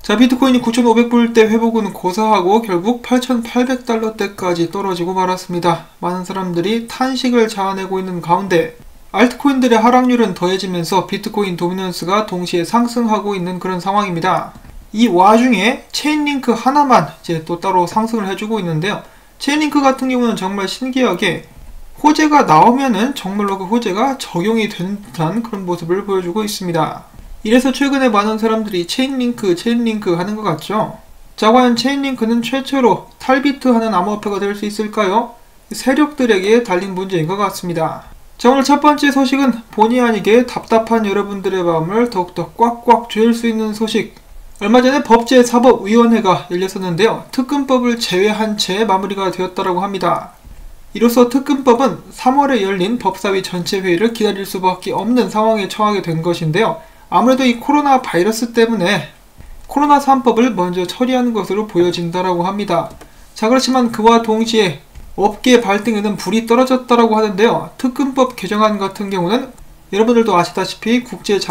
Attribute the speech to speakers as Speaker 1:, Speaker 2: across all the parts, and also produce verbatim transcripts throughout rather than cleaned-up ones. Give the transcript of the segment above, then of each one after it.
Speaker 1: 자, 비트코인이 구천오백 불대 회복은 고사하고 결국 팔천팔백 달러대까지 떨어지고 말았습니다. 많은 사람들이 탄식을 자아내고 있는 가운데 알트코인들의 하락률은 더해지면서 비트코인 도미넌스가 동시에 상승하고 있는 그런 상황입니다. 이 와중에 체인링크 하나만 이제 또 따로 상승을 해주고 있는데요. 체인링크 같은 경우는 정말 신기하게 호재가 나오면은 정말로 그 호재가 적용이 되는 듯한 그런 모습을 보여주고 있습니다. 이래서 최근에 많은 사람들이 체인링크 체인링크 하는 것 같죠. 자, 과연 체인링크는 최초로 탈비트 하는 암호화폐가 될 수 있을까요? 세력들에게 달린 문제인 것 같습니다. 자, 오늘 첫 번째 소식은 본의 아니게 답답한 여러분들의 마음을 더욱더 꽉꽉 조일 수 있는 소식. 얼마 전에 법제사법위원회가 열렸었는데요. 특근법을 제외한 채 마무리가 되었다고 합니다. 이로써 특근법은 삼월에 열린 법사위 전체 회의를 기다릴 수밖에 없는 상황에 처하게 된 것인데요. 아무래도 이 코로나 바이러스 때문에 코로나 삼 법을 먼저 처리하는 것으로 보여진다라고 합니다. 자, 그렇지만 그와 동시에 업계 발등에는 불이 떨어졌다라고 하는데요. 특근법 개정안 같은 경우는 여러분들도 아시다시피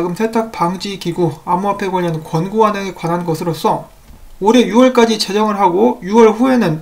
Speaker 1: 국제자금세탁방지기구 암호화폐 관련 권고안에 관한 것으로서 올해 유월까지 제정을 하고 유월 후에는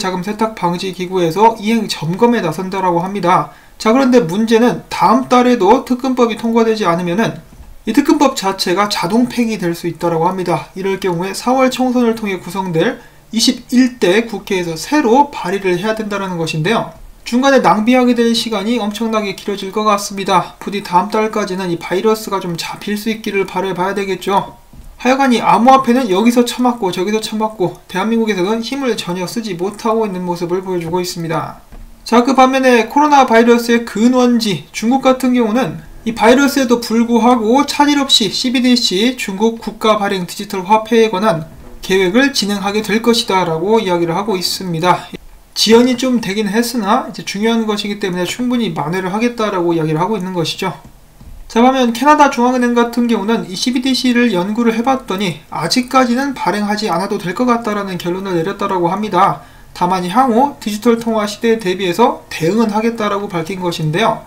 Speaker 1: 국제자금세탁방지기구에서 이행 점검에 나선다라고 합니다. 자, 그런데 문제는 다음 달에도 특근법이 통과되지 않으면은 이 특근법 자체가 자동 폐기될 수 있다고 합니다. 이럴 경우에 사월 총선을 통해 구성될 이십일 대 국회에서 새로 발의를 해야 된다는 것인데요. 중간에 낭비하게 될 시간이 엄청나게 길어질 것 같습니다. 부디 다음 달까지는 이 바이러스가 좀 잡힐 수 있기를 바라봐야 되겠죠. 하여간 이 암호화폐는 여기서 처맞고 저기서 처맞고 대한민국에서는 힘을 전혀 쓰지 못하고 있는 모습을 보여주고 있습니다. 자, 그 반면에 코로나 바이러스의 근원지 중국 같은 경우는 이 바이러스에도 불구하고 차질 없이 씨비디씨 중국 국가 발행 디지털 화폐에 관한 계획을 진행하게 될 것이다 라고 이야기를 하고 있습니다. 지연이 좀 되긴 했으나 이제 중요한 것이기 때문에 충분히 만회를 하겠다라고 이야기를 하고 있는 것이죠. 자, 반면 캐나다 중앙은행 같은 경우는 이 씨비디씨를 연구를 해봤더니 아직까지는 발행하지 않아도 될 것 같다라는 결론을 내렸다라고 합니다. 다만 향후 디지털 통화 시대에 대비해서 대응은 하겠다라고 밝힌 것인데요.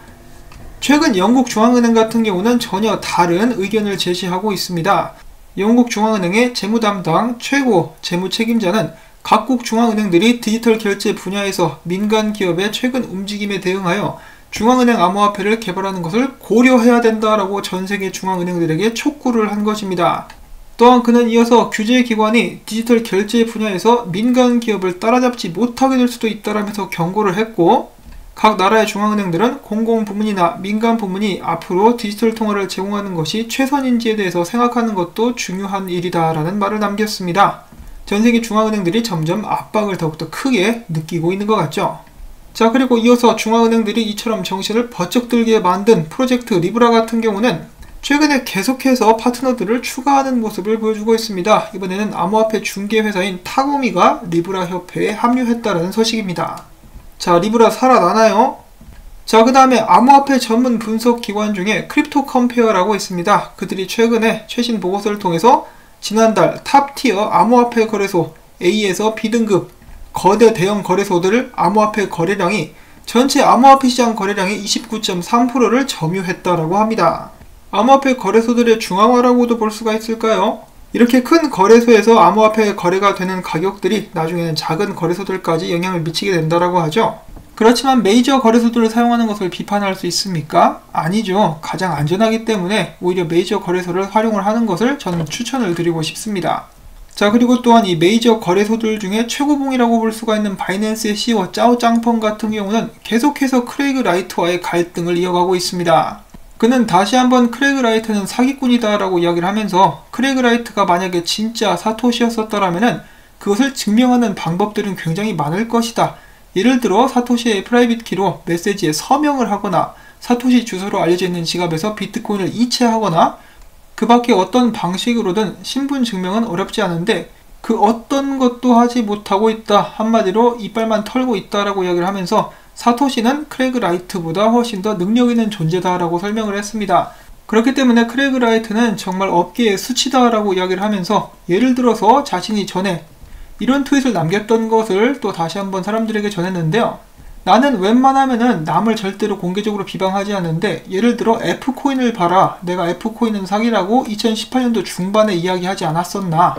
Speaker 1: 최근 영국 중앙은행 같은 경우는 전혀 다른 의견을 제시하고 있습니다. 영국 중앙은행의 재무담당 최고 재무책임자는 각국 중앙은행들이 디지털 결제 분야에서 민간 기업의 최근 움직임에 대응하여 중앙은행 암호화폐를 개발하는 것을 고려해야 된다라고 전세계 중앙은행들에게 촉구를 한 것입니다. 또한 그는 이어서 규제기관이 디지털 결제 분야에서 민간 기업을 따라잡지 못하게 될 수도 있다라면서 경고를 했고, 각 나라의 중앙은행들은 공공부문이나 민간부문이 앞으로 디지털 통화를 제공하는 것이 최선인지에 대해서 생각하는 것도 중요한 일이다 라는 말을 남겼습니다. 전세계 중앙은행들이 점점 압박을 더욱더 크게 느끼고 있는 것 같죠. 자, 그리고 이어서 중앙은행들이 이처럼 정신을 번쩍 들게 만든 프로젝트 리브라 같은 경우는 최근에 계속해서 파트너들을 추가하는 모습을 보여주고 있습니다. 이번에는 암호화폐 중개회사인 타고미가 리브라 협회에 합류했다는 소식입니다. 자, 리브라 살아나나요? 자, 그 다음에 암호화폐 전문 분석 기관 중에 크립토 컴페어라고 있습니다. 그들이 최근에 최신 보고서를 통해서 지난달 탑티어 암호화폐 거래소 A에서 B등급 거대 대형 거래소들 암호화폐 거래량이 전체 암호화폐 시장 거래량의 이십구 점 삼 퍼센트를 점유했다라고 합니다. 암호화폐 거래소들의 중앙화라고도 볼 수가 있을까요? 이렇게 큰 거래소에서 암호화폐 거래가 되는 가격들이 나중에는 작은 거래소들까지 영향을 미치게 된다라고 하죠. 그렇지만 메이저 거래소들을 사용하는 것을 비판할 수 있습니까? 아니죠. 가장 안전하기 때문에 오히려 메이저 거래소를 활용을 하는 것을 저는 추천을 드리고 싶습니다. 자, 그리고 또한 이 메이저 거래소들 중에 최고봉이라고 볼 수가 있는 바이낸스의 씨이오 짜오짱펑 같은 경우는 계속해서 크레이그 라이트와의 갈등을 이어가고 있습니다. 그는 다시 한번 크레이그 라이트는 사기꾼이다 라고 이야기를 하면서 크레이그 라이트가 만약에 진짜 사토시였었더라면 그것을 증명하는 방법들은 굉장히 많을 것이다. 예를 들어 사토시의 프라이빗 키로 메시지에 서명을 하거나 사토시 주소로 알려져 있는 지갑에서 비트코인을 이체하거나 그 밖에 어떤 방식으로든 신분 증명은 어렵지 않은데 그 어떤 것도 하지 못하고 있다. 한마디로 이빨만 털고 있다라고 이야기를 하면서 사토시는 크레이그 라이트보다 훨씬 더 능력 있는 존재다라고 설명을 했습니다. 그렇기 때문에 크레이그 라이트는 정말 업계의 수치다라고 이야기를 하면서 예를 들어서 자신이 전에 이런 트윗을 남겼던 것을 또 다시 한번 사람들에게 전했는데요. 나는 웬만하면은 남을 절대로 공개적으로 비방하지 않는데 예를 들어 F코인을 봐라. 내가 F코인은 사기라고 이천십팔 년도 중반에 이야기하지 않았었나.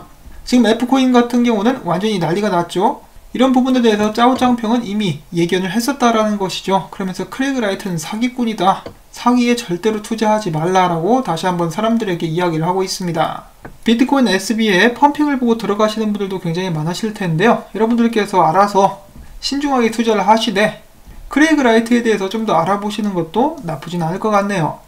Speaker 1: 지금 F코인 같은 경우는 완전히 난리가 났죠. 이런 부분에 대해서 짜오짱평은 이미 예견을 했었다라는 것이죠. 그러면서 크레이그 라이트는 사기꾼이다. 사기에 절대로 투자하지 말라라고 다시 한번 사람들에게 이야기를 하고 있습니다. 비트코인 에스비의 펌핑을 보고 들어가시는 분들도 굉장히 많으실 텐데요. 여러분들께서 알아서 신중하게 투자를 하시되 크레이그 라이트에 대해서 좀 더 알아보시는 것도 나쁘진 않을 것 같네요.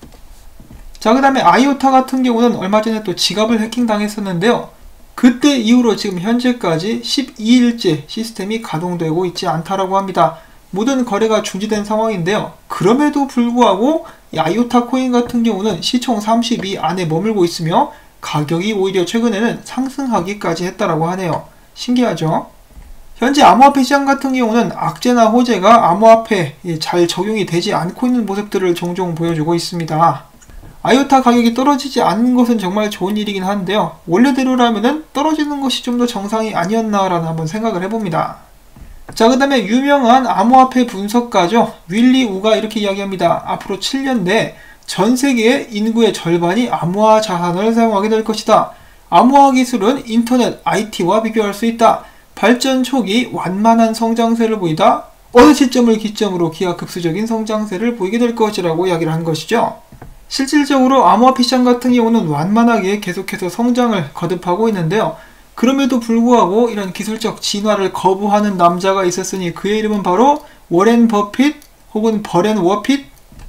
Speaker 1: 자, 그 다음에 아이오타 같은 경우는 얼마 전에 또 지갑을 해킹 당했었는데요. 그때 이후로 지금 현재까지 십이 일째 시스템이 가동되고 있지 않다라고 합니다. 모든 거래가 중지된 상황인데요. 그럼에도 불구하고 이 아이오타 코인 같은 경우는 시총 삼십이 안에 머물고 있으며 가격이 오히려 최근에는 상승하기까지 했다라고 하네요. 신기하죠? 현재 암호화폐 시장 같은 경우는 악재나 호재가 암호화폐에 잘 적용이 되지 않고 있는 모습들을 종종 보여주고 있습니다. 아이오타 가격이 떨어지지 않는 것은 정말 좋은 일이긴 한데요. 원래대로라면 떨어지는 것이 좀 더 정상이 아니었나라는 한번 생각을 해봅니다. 자, 그 다음에 유명한 암호화폐 분석가죠. 윌리 우가 이렇게 이야기합니다. 앞으로 칠 년 내에 전 세계의 인구의 절반이 암호화 자산을 사용하게 될 것이다. 암호화 기술은 인터넷, 아이티와 비교할 수 있다. 발전 초기 완만한 성장세를 보이다 어느 시점을 기점으로 기하급수적인 성장세를 보이게 될 것이라고 이야기를 한 것이죠. 실질적으로 암호화폐 시장 같은 경우는 완만하게 계속해서 성장을 거듭하고 있는데요. 그럼에도 불구하고 이런 기술적 진화를 거부하는 남자가 있었으니 그의 이름은 바로 워렌 버핏 혹은 버렌 워핏.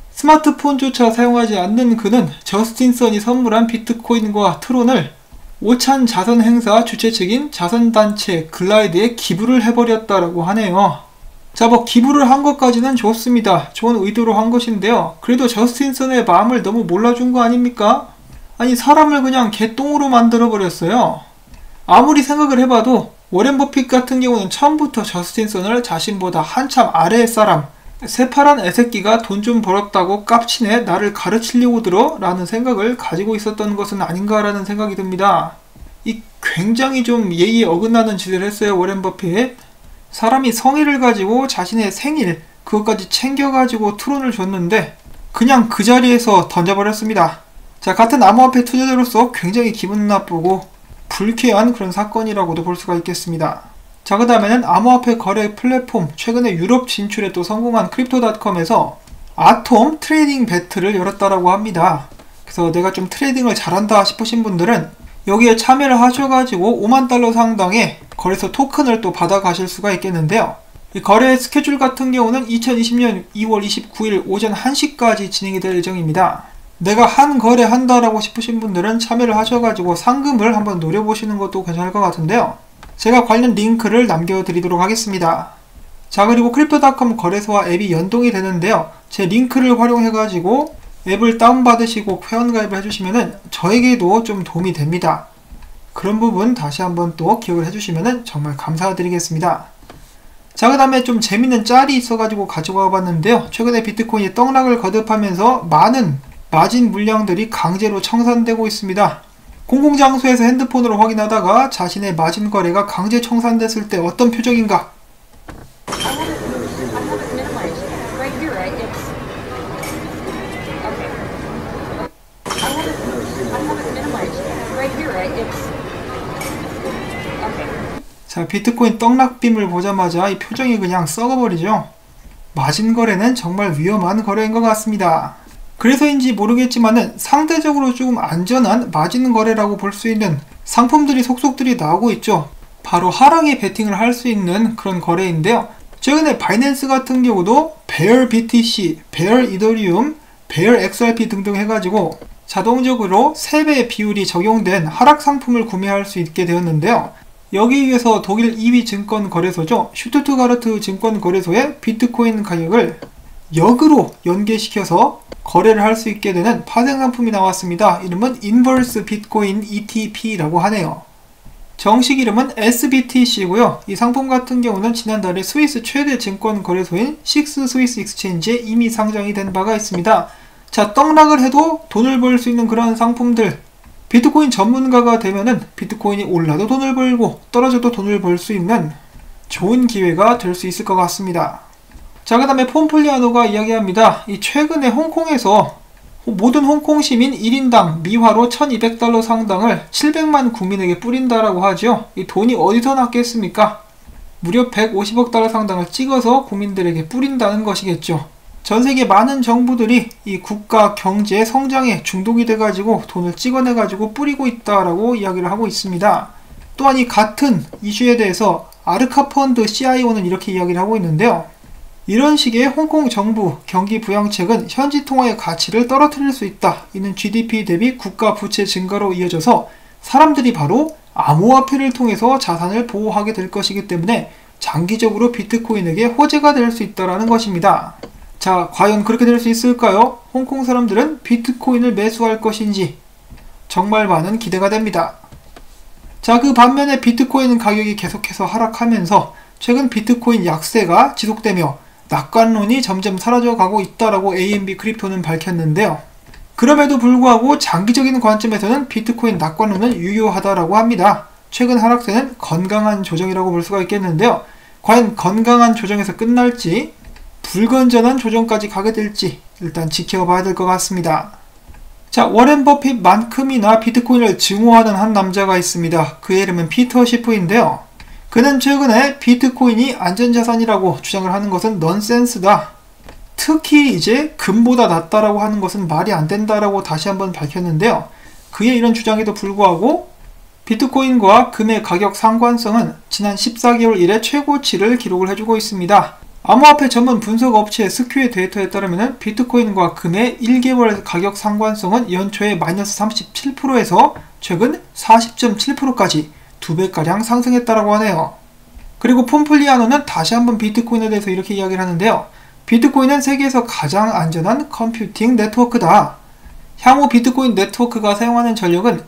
Speaker 1: 스마트폰조차 사용하지 않는 그는 저스틴 선이 선물한 비트코인과 트론을 오찬 자선 행사 주최 측인 자선단체 글라이드에 기부를 해버렸다라고 하네요. 자, 뭐 기부를 한 것까지는 좋습니다. 좋은 의도로 한 것인데요. 그래도 저스틴 선의 마음을 너무 몰라준 거 아닙니까? 아니, 사람을 그냥 개똥으로 만들어버렸어요. 아무리 생각을 해봐도 워렌 버핏 같은 경우는 처음부터 저스틴 선을 자신보다 한참 아래의 사람, 새파란 애새끼가 돈 좀 벌었다고 깝치네 나를 가르치려고 들어? 라는 생각을 가지고 있었던 것은 아닌가라는 생각이 듭니다. 이 굉장히 좀 예의에 어긋나는 짓을 했어요, 워렌 버핏. 사람이 성의를 가지고 자신의 생일 그것까지 챙겨가지고 트론을 줬는데 그냥 그 자리에서 던져버렸습니다. 자, 같은 암호화폐 투자자로서 굉장히 기분 나쁘고 불쾌한 그런 사건이라고도 볼 수가 있겠습니다. 자, 그 다음에는 암호화폐 거래 플랫폼 최근에 유럽 진출에 또 성공한 크립토닷컴에서 아톰 트레이딩 배틀을 열었다라고 합니다. 그래서 내가 좀 트레이딩을 잘한다 싶으신 분들은 여기에 참여를 하셔가지고 오만 달러 상당의 거래소 토큰을 또 받아 가실 수가 있겠는데요. 이 거래 스케줄 같은 경우는 이천이십 년 이월 이십구일 오전 한 시까지 진행이 될 예정입니다. 내가 한 거래 한다라고 싶으신 분들은 참여를 하셔가지고 상금을 한번 노려보시는 것도 괜찮을 것 같은데요. 제가 관련 링크를 남겨드리도록 하겠습니다. 자, 그리고 크립토닷컴 거래소와 앱이 연동이 되는데요. 제 링크를 활용해가지고 앱을 다운받으시고 회원가입을 해주시면은 저에게도 좀 도움이 됩니다. 그런 부분 다시 한번 또 기억을 해주시면은 정말 감사드리겠습니다. 자, 그 다음에 좀 재밌는 짤이 있어가지고 가지고 와봤는데요. 최근에 비트코인이 떡락을 거듭하면서 많은 마진 물량들이 강제로 청산되고 있습니다. 공공장소에서 핸드폰으로 확인하다가 자신의 마진 거래가 강제 청산됐을 때 어떤 표정인가? 자, 비트코인 떡락빔을 보자마자 이 표정이 그냥 썩어버리죠. 마진 거래는 정말 위험한 거래인 것 같습니다. 그래서인지 모르겠지만은 상대적으로 조금 안전한 마진 거래라고 볼 수 있는 상품들이 속속들이 나오고 있죠. 바로 하락에 베팅을 할 수 있는 그런 거래인데요. 최근에 바이낸스 같은 경우도 베어 비티씨, 베어 이더리움, 베어 엑스알피 등등 해가지고 자동적으로 세 배의 비율이 적용된 하락 상품을 구매할 수 있게 되었는데요. 여기에 의해서 독일 이 위 증권 거래소죠. 슈투트가르트 증권 거래소의 비트코인 가격을 역으로 연계시켜서 거래를 할 수 있게 되는 파생 상품이 나왔습니다. 이름은 인버스 비트코인 이티피라고 하네요. 정식 이름은 에스비티씨고요. 이 상품 같은 경우는 지난달에 스위스 최대 증권 거래소인 식스 스위스 익스체인지에 이미 상장이 된 바가 있습니다. 자, 떡락을 해도 돈을 벌 수 있는 그런 상품들, 비트코인 전문가가 되면은 비트코인이 올라도 돈을 벌고 떨어져도 돈을 벌 수 있는 좋은 기회가 될 수 있을 것 같습니다. 자, 그 다음에 폼플리아노가 이야기합니다. 이 최근에 홍콩에서 모든 홍콩 시민 일 인당 미화로 천이백 달러 상당을 칠백만 국민에게 뿌린다라고 하죠. 이 돈이 어디서 났겠습니까? 무려 백오십억 달러 상당을 찍어서 국민들에게 뿌린다는 것이겠죠. 전세계 많은 정부들이 이 국가 경제 성장에 중독이 돼가지고 돈을 찍어내가지고 뿌리고 있다라고 이야기를 하고 있습니다. 또한 이 같은 이슈에 대해서 아르카펀드 씨아이오는 이렇게 이야기를 하고 있는데요. 이런 식의 홍콩 정부 경기 부양책은 현지 통화의 가치를 떨어뜨릴 수 있다. 이는 지디피 대비 국가 부채 증가로 이어져서 사람들이 바로 암호화폐를 통해서 자산을 보호하게 될 것이기 때문에 장기적으로 비트코인에게 호재가 될 수 있다는 것입니다. 자, 과연 그렇게 될 수 있을까요? 홍콩 사람들은 비트코인을 매수할 것인지 정말 많은 기대가 됩니다. 자, 그 반면에 비트코인 가격이 계속해서 하락하면서 최근 비트코인 약세가 지속되며 낙관론이 점점 사라져가고 있다라고 에이엠비 크립토는 밝혔는데요. 그럼에도 불구하고 장기적인 관점에서는 비트코인 낙관론은 유효하다라고 합니다. 최근 하락세는 건강한 조정이라고 볼 수가 있겠는데요. 과연 건강한 조정에서 끝날지 불건전한 조정까지 가게 될지 일단 지켜봐야 될 것 같습니다. 자, 워렌 버핏만큼이나 비트코인을 증오하는 한 남자가 있습니다. 그의 이름은 피터 시프인데요. 그는 최근에 비트코인이 안전자산이라고 주장을 하는 것은 넌센스다. 특히 이제 금보다 낫다라고 하는 것은 말이 안 된다라고 다시 한번 밝혔는데요. 그의 이런 주장에도 불구하고 비트코인과 금의 가격 상관성은 지난 십사 개월 이래 최고치를 기록을 해주고 있습니다. 암호화폐 전문 분석 업체 스큐의 데이터에 따르면 비트코인과 금의 일 개월 가격 상관성은 연초에 마이너스 삼십칠 퍼센트에서 최근 사십 점 칠 퍼센트까지 두 배가량 상승했다라고 하네요. 그리고 폼플리아노는 다시 한번 비트코인에 대해서 이렇게 이야기를 하는데요. 비트코인은 세계에서 가장 안전한 컴퓨팅 네트워크다. 향후 비트코인 네트워크가 사용하는 전력은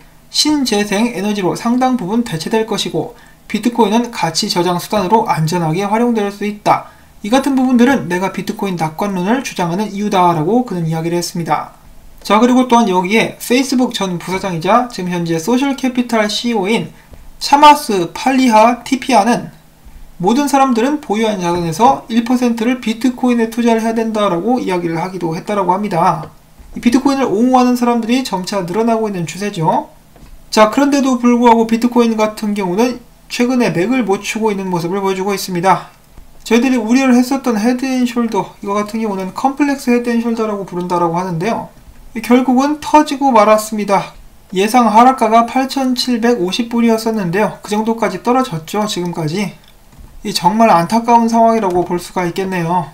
Speaker 1: 신재생 에너지로 상당 부분 대체될 것이고 비트코인은 가치 저장 수단으로 안전하게 활용될 수 있다. 이 같은 부분들은 내가 비트코인 낙관론을 주장하는 이유다라고 그는 이야기를 했습니다. 자, 그리고 또한 여기에 페이스북 전 부사장이자 지금 현재 소셜캐피탈 씨이오인 차마스 팔리하 티피아는 모든 사람들은 보유한 자산에서 일 퍼센트를 비트코인에 투자를 해야 된다라고 이야기를 하기도 했다라고 합니다. 비트코인을 옹호하는 사람들이 점차 늘어나고 있는 추세죠. 자, 그런데도 불구하고 비트코인 같은 경우는 최근에 맥을 못 추고 있는 모습을 보여주고 있습니다. 저희들이 우려를 했었던 헤드앤숄더, 이거 같은 경우는 컴플렉스 헤드앤숄더라고 부른다라고 하는데요. 결국은 터지고 말았습니다. 예상 하락가가 팔천칠백오십 불이었었는데요. 그 정도까지 떨어졌죠, 지금까지. 이 정말 안타까운 상황이라고 볼 수가 있겠네요.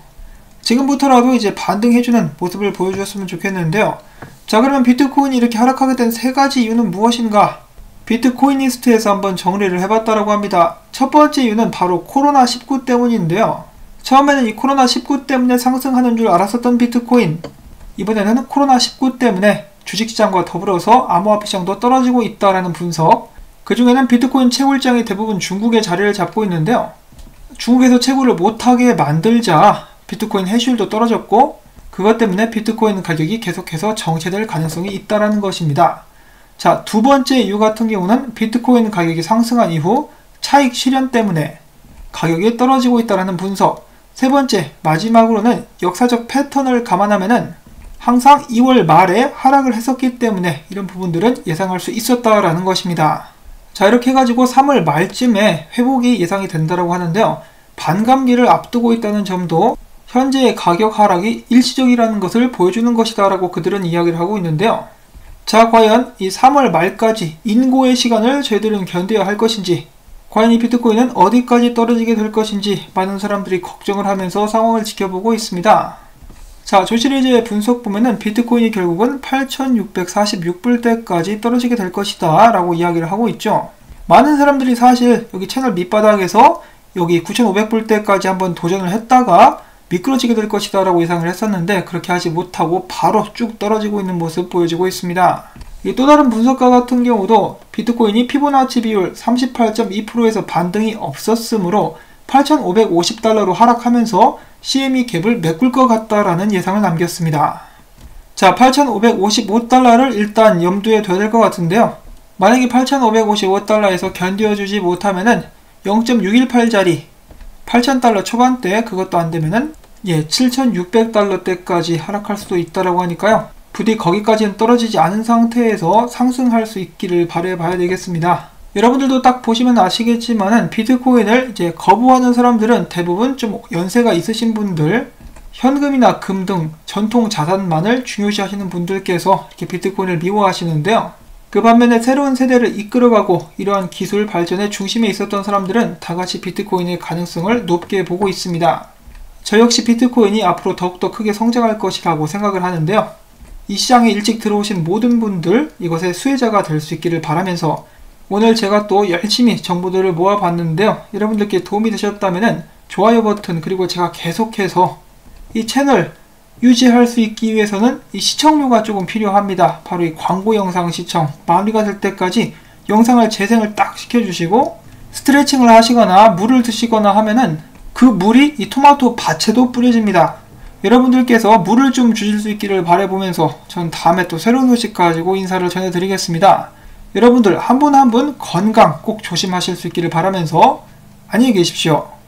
Speaker 1: 지금부터라도 이제 반등해주는 모습을 보여주었으면 좋겠는데요. 자, 그러면 비트코인이 이렇게 하락하게 된 세 가지 이유는 무엇인가? 비트코이니스트에서 한번 정리를 해봤다라고 합니다. 첫 번째 이유는 바로 코로나 십구 때문인데요. 처음에는 이 코로나 십구 때문에 상승하는 줄 알았었던 비트코인, 이번에는 코로나 십구 때문에 주식시장과 더불어서 암호화폐 시장도 떨어지고 있다라는 분석. 그 중에는 비트코인 채굴장이 대부분 중국에 자리를 잡고 있는데요. 중국에서 채굴을 못하게 만들자 비트코인 해시율도 떨어졌고 그것 때문에 비트코인 가격이 계속해서 정체될 가능성이 있다라는 것입니다. 자, 두 번째 이유 같은 경우는 비트코인 가격이 상승한 이후 차익 실현 때문에 가격이 떨어지고 있다는 분석. 세 번째, 마지막으로는 역사적 패턴을 감안하면은 항상 이월 말에 하락을 했었기 때문에 이런 부분들은 예상할 수 있었다라는 것입니다. 자, 이렇게 해가지고 삼월 말쯤에 회복이 예상이 된다라고 하는데요. 반감기를 앞두고 있다는 점도 현재의 가격 하락이 일시적이라는 것을 보여주는 것이다 라고 그들은 이야기를 하고 있는데요. 자, 과연 이 삼월 말까지 인고의 시간을 저희들은 견뎌야 할 것인지, 과연 이 비트코인은 어디까지 떨어지게 될 것인지 많은 사람들이 걱정을 하면서 상황을 지켜보고 있습니다. 자, 조시리즈의 분석 보면은 비트코인이 결국은 팔천육백사십육 불대까지 떨어지게 될 것이다 라고 이야기를 하고 있죠. 많은 사람들이 사실 여기 채널 밑바닥에서 여기 구천오백 불대까지 한번 도전을 했다가 미끄러지게 될 것이다 라고 예상을 했었는데 그렇게 하지 못하고 바로 쭉 떨어지고 있는 모습 보여주고 있습니다. 또 다른 분석가 같은 경우도 비트코인이 피보나치 비율 삼십팔 점 이 퍼센트에서 반등이 없었으므로 팔천오백오십 달러로 하락하면서 씨엠이 갭을 메꿀 것 같다라는 예상을 남겼습니다. 자, 팔천오백오십오 달러를 일단 염두에 둬야 될 것 같은데요. 만약에 팔천오백오십오 달러에서 견뎌주지 못하면은 영 점 육일팔짜리 팔천 달러 초반대, 그것도 안되면은 예, 칠천육백 달러대까지 하락할 수도 있다라고 하니까요. 부디 거기까지는 떨어지지 않은 상태에서 상승할 수 있기를 바라봐야 되겠습니다. 여러분들도 딱 보시면 아시겠지만은 비트코인을 이제 거부하는 사람들은 대부분 좀 연세가 있으신 분들, 현금이나 금 등 전통 자산만을 중요시하시는 분들께서 이렇게 비트코인을 미워하시는데요. 그 반면에 새로운 세대를 이끌어가고 이러한 기술 발전의 중심에 있었던 사람들은 다같이 비트코인의 가능성을 높게 보고 있습니다. 저 역시 비트코인이 앞으로 더욱더 크게 성장할 것이라고 생각을 하는데요. 이 시장에 일찍 들어오신 모든 분들 이것의 수혜자가 될 수 있기를 바라면서 오늘 제가 또 열심히 정보들을 모아봤는데요. 여러분들께 도움이 되셨다면 좋아요 버튼 그리고 제가 계속해서 이 채널 유지할 수 있기 위해서는 이 시청료가 조금 필요합니다. 바로 이 광고 영상 시청 마무리가 될 때까지 영상을 재생을 딱 시켜주시고 스트레칭을 하시거나 물을 드시거나 하면은 그 물이 이 토마토 밭에도 뿌려집니다. 여러분들께서 물을 좀 주실 수 있기를 바라보면서 전 다음에 또 새로운 소식 가지고 인사를 전해드리겠습니다. 여러분들 한 분 한 분 건강 꼭 조심하실 수 있기를 바라면서 안녕히 계십시오.